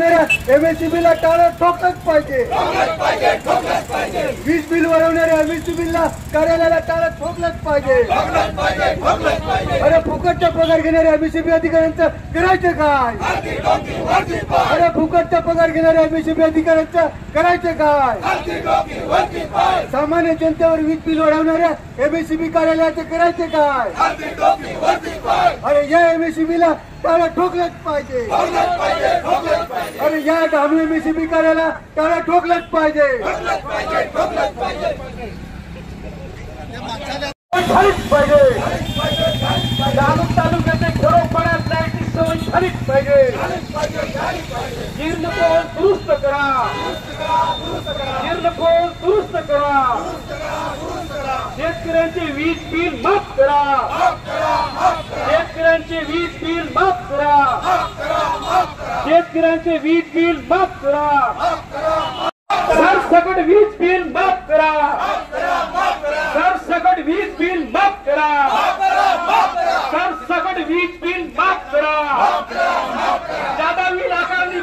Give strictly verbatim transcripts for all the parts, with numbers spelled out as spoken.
वाढवणाऱ्या एमएससीबीला टाळं ठोकलंच पाहिजे। वीज बिल वाढवणाऱ्या एमएससीबीला कार्यालयाला टाळं ठोकलंच पाहिजे। अरे फुकटचा पगार घेणाऱ्या एमएससीबी अधिकाऱ्यांचं करायचं काय? अरे फुकटचा पगार घेणाऱ्या एमएससीबी अधिकाऱ्यांचं करायचं काय? सामान्य जनतेवर वीज बिल वाढवणाऱ्या एमएससीबी कार्यालयाचं करायचं काय? अरे या एमएससीबीला टाळं ठोकलंच पाहिजे। अरे या डहाणू एमएससीबी कार्यालयाला टाळं ठोकलंच पाहिजे। झालीच पाहिजे। डहाणू तालुक्याचे खेडोपाड्यात लाईटची सोय झालीच पाहिजे। जीर्ण पोल दुरुस्त करा, जीर्ण पोल दुरुस्त करा, शेतकऱ्यांचे वीज बिल माफ करा, शेतकऱ्यांचे वीज बिल माफ करा, शेतकऱ्यांचे वीज बिल माफ करा, सरसकट वीज बिल माफ करा, सरसकट वीज बिल माफ करा, सरसकट वीज बिल माफ करा, ज्यादा बिल आकारणी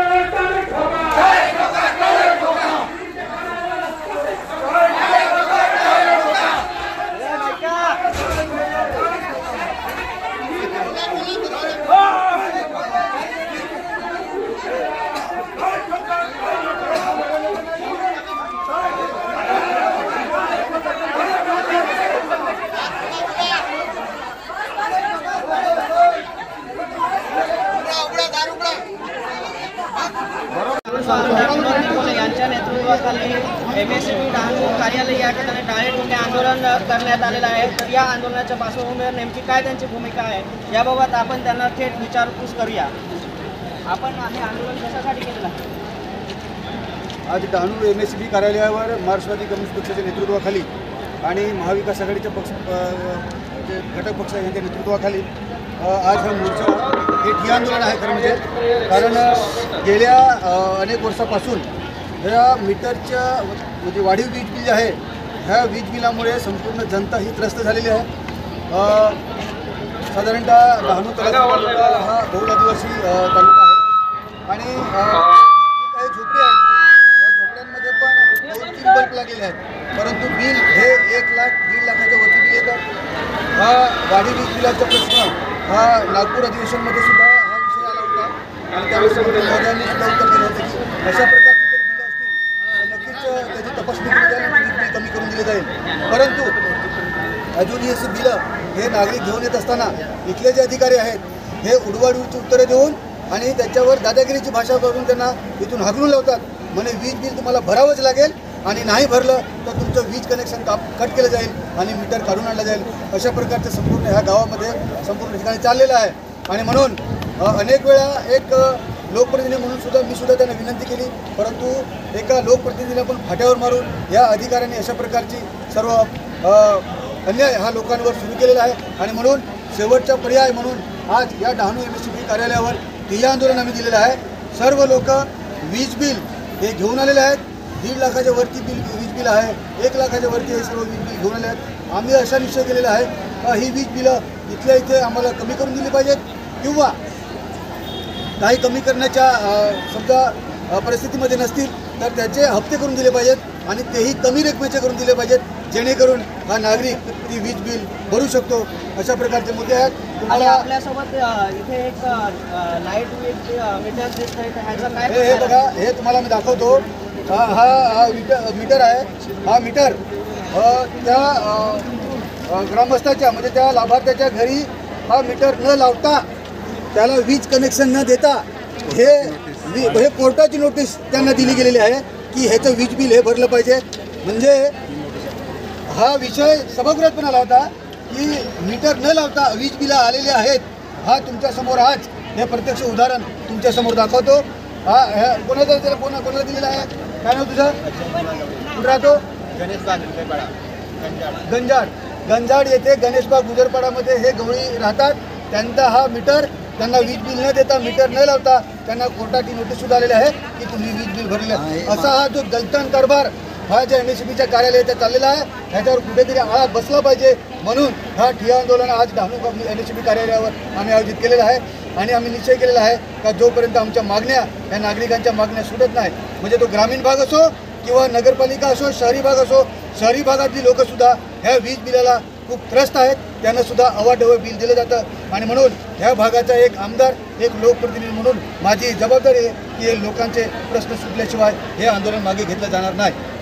यांच्या नेतृत्वाखाली एमएससीबी डहाणू कार्यालय या ठिकाणी टाळे ठोके आंदोलन करण्यात आलेलं आहे। तर या आंदोलनाच्या पार्श्वभूमीवर नेमकी काय त्यांची भूमिका आहे याबाबत आपण त्यांना थेट विचारपूस करूया। आपण हे आंदोलन कशासाठी केलेलं आहे? आज डहाणू एमएससीबी कार्यालयावर मार्क्सवादी कम्युनिस्ट पक्षाच्या नेतृत्वाखाली आणि महाविकास आघाडीच्या पक्ष जे घटक पक्ष यांच्या नेतृत्वाखाली आज हा मोर्चा हे ठिय्या आंदोलन आहे खरं म्हणजे। कारण गेल्या अनेक वर्षापासून ह्या मीटरच्या म्हणजे वाढीव वीज बिल जे आहे ह्या वीज बिलामुळे संपूर्ण जनता ही त्रस्त झालेली आहे। साधारणतः डहाणू तालुका हा बहुल आदिवासी तालुका आहे आणि काही झोपडी आहेत या झोपड्यांमध्ये पण दोन तीन बल्ब लागलेले आहेत, परंतु बिल हे एक लाख दीड लाखाच्या वरती बिल येतात। हा वाढीव वीज बिलाचा प्रश्न हा नागपूर अधिवेशनमध्ये सुद्धा हा विषय आला होता आणि त्यावेळेस महोदयांनी सुद्धा उत्तर दिलं होतं की अशा प्रकारची जर बिलं असतील तर नक्कीच त्याची तपासणी केली जाईल आणि वीज बिल कमी करून दिले जाईल। परंतु अजूनही अशी बिलं हे नागरिक घेऊन येत असताना इथले जे अधिकारी आहेत हे उडवाडूची उत्तरे देऊन आणि त्याच्यावर दादागिरीची भाषा करून त्यांना इथून हाकलून लावतात। म्हणे वीज बिल तुम्हाला भरावंच लागेल आणि नाही भरलं तर तुमचं वीज कनेक्शन काप कट केलं जाईल आणि मीटर काढून आणलं जाईल। अशा प्रकारचं संपूर्ण ह्या गावामध्ये संपूर्ण ठिकाणी चाललेलं आहे आणि म्हणून अनेक वेळा एक लोकप्रतिनिधी म्हणून सुद्धा मी सुद्धा त्यांना विनंती केली, परंतु एका लोकप्रतिनिधीला पण फाट्यावर मारून या अधिकाऱ्यांनी अशा प्रकारची सर्व अन्याय हा लोकांवर सुरू केलेला आहे आणि म्हणून शेवटचा पर्याय म्हणून आज या डहाणू एमएससीबी कार्यालयावर ठिय्या आंदोलन आम्ही दिलेलं आहे। सर्व लोक वीज बिल हे घेऊन आलेले आहेत, दीड लाखाच्या वरती बिल वीज बिल आहे, एक लाखाच्या वरती हे सर्व वीज बिल घेऊन आले आहेत। आम्ही असा निश्चय केलेला आहे का ही वीज बिलं इथल्या इथे आम्हाला कमी करून दिली पाहिजेत किंवा काही कमी करण्याच्या समजा परिस्थितीमध्ये नसतील तर त्याचे हप्ते करून दिले पाहिजेत आणि तेही कमी रकमेचे करून दिले पाहिजेत, जेणेकरून हा नागरिक ती वीज बिल भरू शकतो। अशा प्रकारचे मुद्दे आहेत। तुम्हाला आपल्यासोबत इथे एक लाईट मीटर दिसतंय, ह्याचा काय हे हे बघा, हे तुम्हाला मी दाखवतो। हा हा मीटर मीटर आहे। हा मीटर त्या ग्रामस्थाच्या म्हणजे त्या लाभार्थ्याच्या घरी हा मीटर न लावता त्याला वीज कनेक्शन न देता हे हे कोर्टाची नोटीस त्यांना दिली गेलेली आहे की ह्याचं वीज बिल हे भरलं पाहिजे। म्हणजे हा विषय सभागृहात पण आला होता की मीटर न लावता वीज बिलं आलेले आहेत। हा तुमच्यासमोर आज हे प्रत्यक्ष उदाहरण तुमच्यासमोर दाखवतो। हा ह्या कोणाचा त्याला कोणा कोणाला दिलेला आहे? काय नाव तुझं? कुठं राहतो? गणेशबाग गुजरपाडा गंजाड गंजाड येथे गणेशबाग गुजरपाडामध्ये हे गवळी राहतात। त्यांचा हा मीटर त्यांना वीज बिल न देता मीटर न लावता त्यांना कोर्टाची नोटीस सुद्धा आलेली आहे की तुम्ही वीज बिल भरले। असा हा जो गलतान कारभार हा ज्या एमएससीबीच्या कार्यालयात चाललेला आहे ह्याच्यावर कुठेतरी आळा बसला पाहिजे, म्हणून हा ठिय्या आंदोलन आज डहाणू एमएससीबी कार्यालयावर आम्ही आयोजित केलेलं आहे। आणि आम्ही निश्चय केलेला आहे का जोपर्यंत आमच्या मागण्या या नागरिकांच्या मागण्या सुटत नाही, म्हणजे तो ग्रामीण भाग असो किंवा नगरपालिका असो, शहरी भाग असो, शहरी भागातली लोकंसुद्धा ह्या वीज बिलाला खूप त्रस्त आहेत, त्यांना सुद्धा अवाढव्य बिल दिलं जातं। आणि म्हणून ह्या भागाचा एक आमदार, एक लोकप्रतिनिधी म्हणून माझी जबाबदारी आहे की हे लोकांचे प्रश्न सुटल्याशिवाय हे आंदोलन मागे घेतलं जाणार नाही।